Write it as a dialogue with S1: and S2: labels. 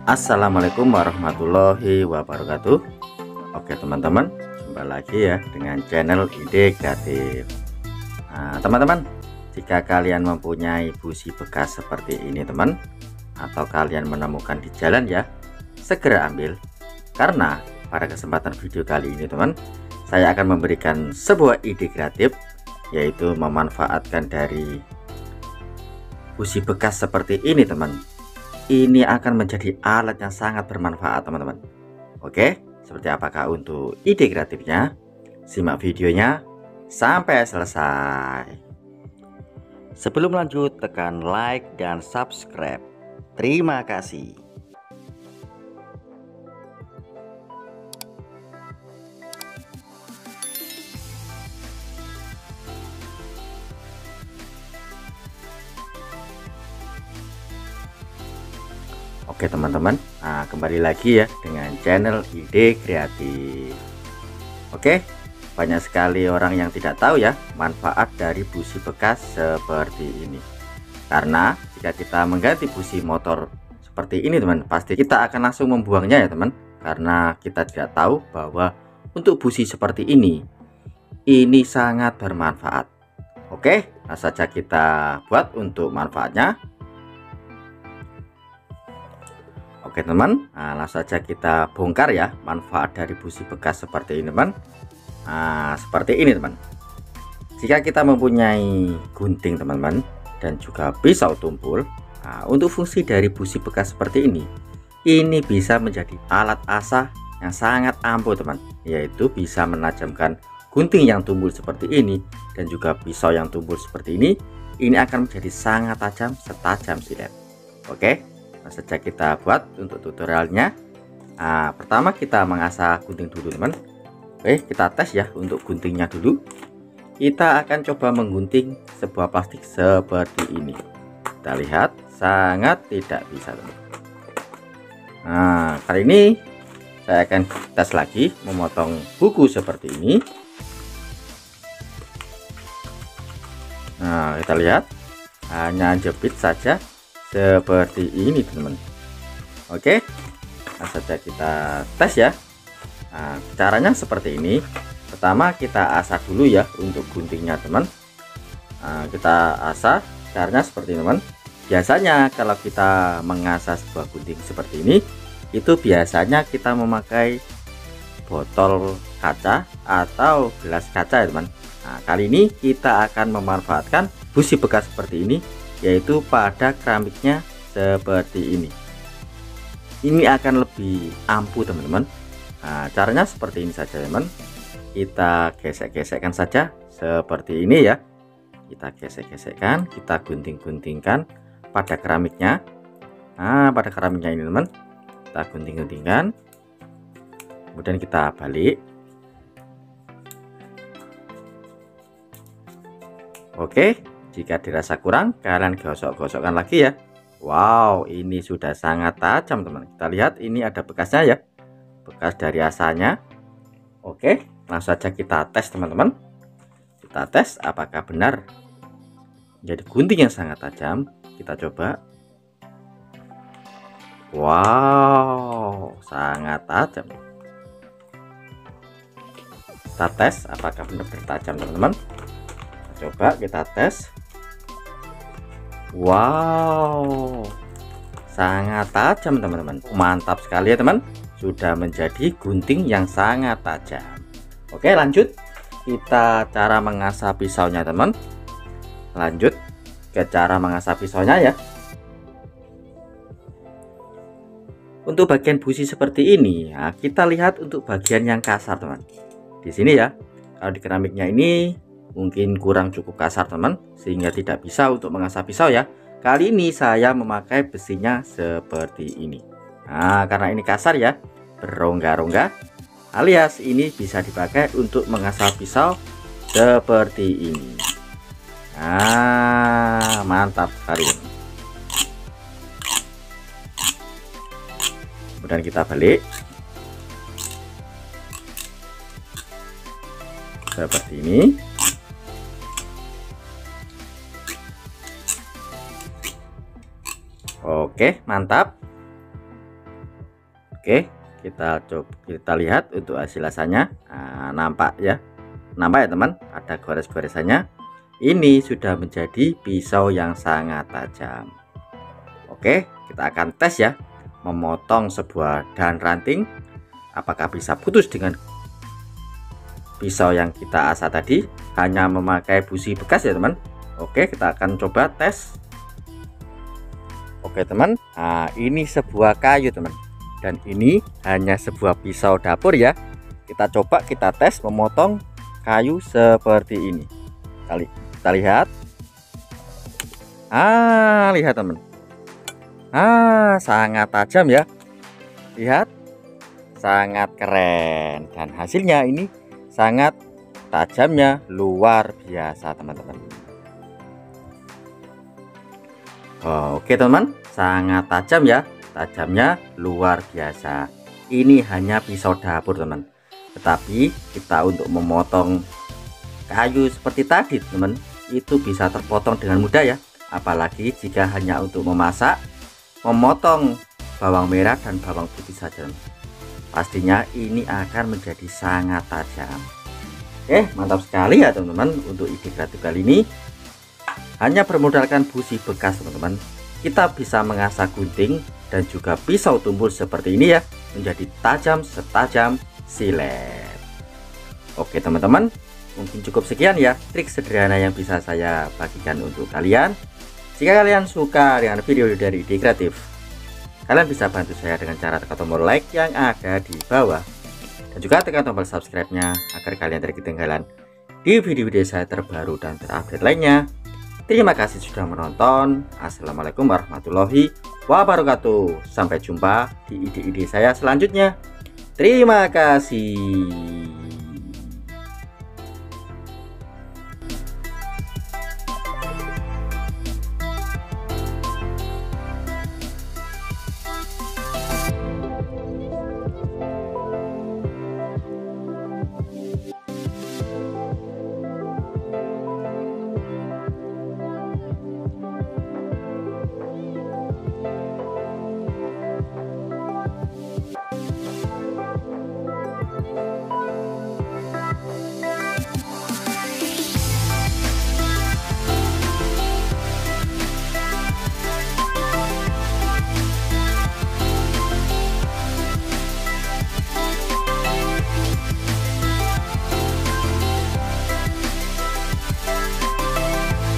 S1: Assalamualaikum warahmatullahi wabarakatuh. Oke teman-teman, jumpa lagi ya dengan channel Ide Kreatif. Nah teman-teman, jika kalian mempunyai busi bekas seperti ini teman, atau kalian menemukan di jalan ya, segera ambil. Karena pada kesempatan video kali ini teman, saya akan memberikan sebuah ide kreatif, yaitu memanfaatkan dari busi bekas seperti ini teman. Ini akan menjadi alat yang sangat bermanfaat teman-teman. Oke, seperti apakah untuk ide kreatifnya? Simak videonya sampai selesai. Sebelum lanjut, tekan like dan subscribe. Terima kasih. Oke teman-teman, nah kembali lagi ya dengan channel Ide Kreatif. Oke, banyak sekali orang yang tidak tahu ya manfaat dari busi bekas seperti ini. Karena jika kita mengganti busi motor seperti ini teman, pasti kita akan langsung membuangnya ya teman. Karena kita tidak tahu bahwa untuk busi seperti ini sangat bermanfaat. Oke, langsung saja kita buat untuk manfaatnya. Oke teman, nah, langsung saja kita bongkar ya manfaat dari busi bekas seperti ini teman. Nah, seperti ini teman. Jika kita mempunyai gunting teman-teman dan juga pisau tumpul, nah, untuk fungsi dari busi bekas seperti ini bisa menjadi alat asah yang sangat ampuh teman, yaitu bisa menajamkan gunting yang tumpul seperti ini dan juga pisau yang tumpul seperti ini akan menjadi sangat tajam setajam silet. Oke, langsung saja kita buat untuk tutorialnya. Nah, pertama kita mengasah gunting dulu teman. Oke, kita tes ya untuk guntingnya dulu. Kita akan coba menggunting sebuah plastik seperti ini. Kita lihat sangat tidak bisa teman. Nah, kali ini saya akan tes lagi memotong buku seperti ini. Nah, kita lihat hanya jepit saja seperti ini teman. Oke, langsung saja kita tes ya. Nah, caranya seperti ini. Pertama kita asah dulu ya untuk guntingnya teman. Nah, kita asah, caranya seperti ini teman. Biasanya kalau kita mengasah sebuah gunting seperti ini, itu biasanya kita memakai botol kaca atau gelas kaca ya teman. Nah, kali ini kita akan memanfaatkan busi bekas seperti ini, yaitu pada keramiknya seperti ini. Ini akan lebih ampuh teman-teman. Nah, caranya seperti ini saja teman. Kita gesek-gesekkan saja seperti ini ya. Kita gesek-gesekkan, kita gunting-guntingkan pada keramiknya. Nah, pada keramiknya ini teman, kita gunting-guntingkan, kemudian kita balik. Oke, jika dirasa kurang, kalian gosok-gosokkan lagi ya. Wow, ini sudah sangat tajam teman. Kita lihat ini ada bekasnya ya, bekas dari asanya. Oke, langsung saja kita tes teman-teman. Kita tes apakah benar jadi gunting yang sangat tajam. Kita coba. Wow, sangat tajam. Kita tes apakah benar-benar tajam teman-teman. Coba kita tes. Wow, sangat tajam teman-teman. Mantap sekali ya teman, sudah menjadi gunting yang sangat tajam. Oke, lanjut kita cara mengasah pisaunya teman. Lanjut ke cara mengasah pisaunya ya. Untuk bagian busi seperti ini ya, kita lihat untuk bagian yang kasar teman. Di sini ya, kalau di keramiknya ini mungkin kurang cukup kasar teman, sehingga tidak bisa untuk mengasah pisau ya. Kali ini saya memakai besinya seperti ini. Nah, karena ini kasar ya, berongga-rongga, alias ini bisa dipakai untuk mengasah pisau seperti ini. Nah, mantap sekali teman. Kemudian kita balik seperti ini. Oke, mantap. Oke, kita lihat untuk hasil asanya. Nah, nampak ya teman, ada gores-goresannya. Ini sudah menjadi pisau yang sangat tajam. Oke, kita akan tes ya, memotong sebuah dahan ranting apakah bisa putus dengan pisau yang kita asah tadi, hanya memakai busi bekas ya teman. Oke, kita akan coba tes. Oke teman, nah ini sebuah kayu teman, dan ini hanya sebuah pisau dapur ya. Kita coba kita tes memotong kayu seperti ini. Kita lihat. Lihat teman. Sangat tajam ya. Lihat, sangat keren, dan hasilnya ini sangat tajamnya luar biasa teman-teman. Oke teman, sangat tajam ya, tajamnya luar biasa. Ini hanya pisau dapur teman, tetapi kita untuk memotong kayu seperti tadi teman, itu bisa terpotong dengan mudah ya. Apalagi jika hanya untuk memasak, memotong bawang merah dan bawang putih saja, pastinya ini akan menjadi sangat tajam. Mantap sekali ya teman-teman. Untuk ide kreatif kali ini hanya bermodalkan busi bekas teman-teman, kita bisa mengasah gunting dan juga pisau tumpul seperti ini ya, menjadi tajam setajam silet. Oke teman-teman, mungkin cukup sekian ya trik sederhana yang bisa saya bagikan untuk kalian. Jika kalian suka dengan video dari ide kreatif, kalian bisa bantu saya dengan cara tekan tombol like yang ada di bawah, dan juga tekan tombol subscribe-nya agar kalian tidak ketinggalan di video-video saya terbaru dan terupdate lainnya. Terima kasih sudah menonton. Assalamualaikum warahmatullahi wabarakatuh. Sampai jumpa di ide-ide saya selanjutnya. Terima kasih.